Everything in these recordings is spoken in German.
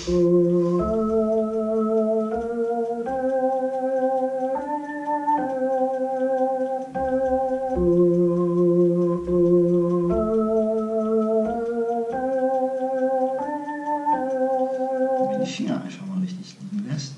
Die Finger einfach mal richtig liegen lässt.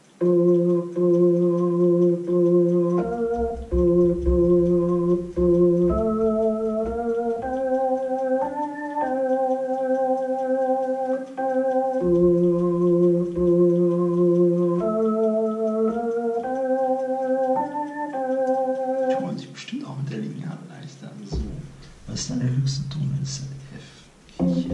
Die holen sich bestimmt auch mit der Lineal leichter. So. Was ist dann der höchste Ton? Das ist ein F.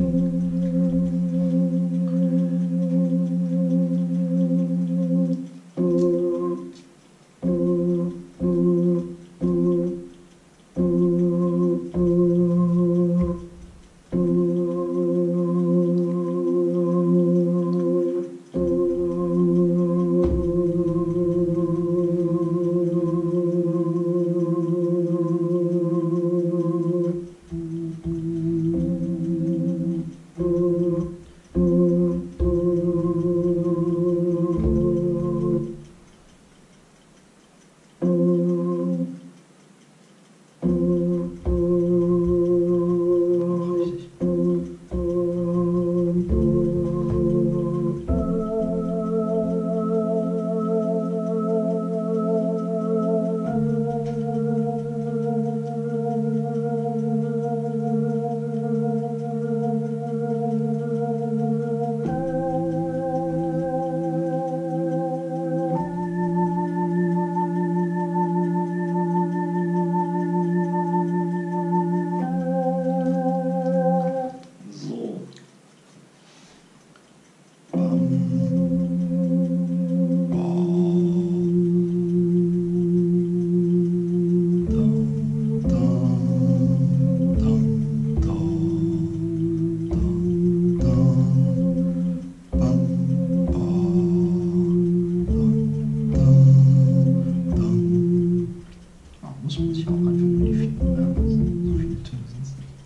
Muss man sich auch einfach nur die Finger merken. So viele Töne sind es nicht.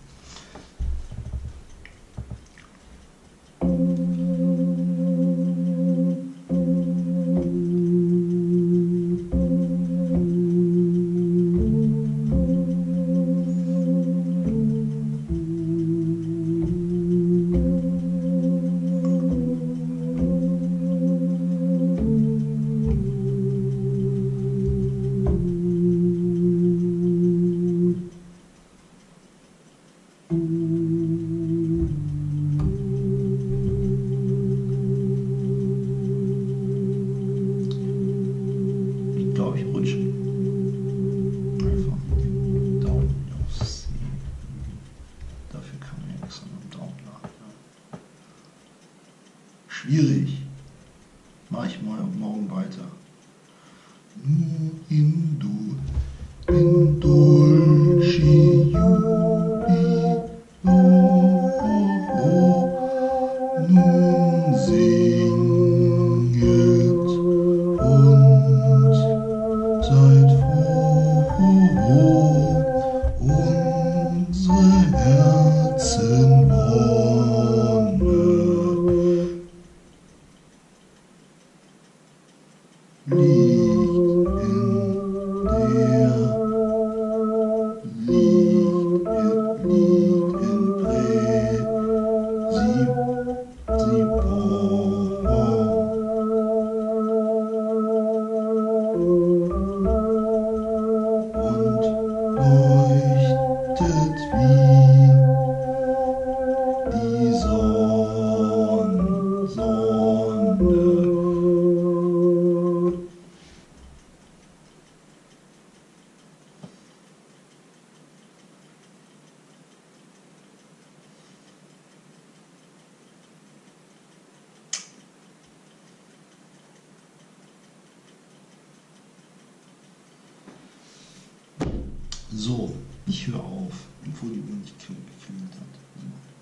Ich glaube, ich rutsche einfach den Daumen aufs C. Dafür kann man ja extra noch einen Daumen laden. Schwierig. Mache ich mal morgen weiter. Nur in dolce jubilo, nun singet und seid froh, unsere Herzen wonne. Liegt in und leuchtet wie die Sonne. So, ich höre auf, bevor die Uhr nicht geklingelt hat. So.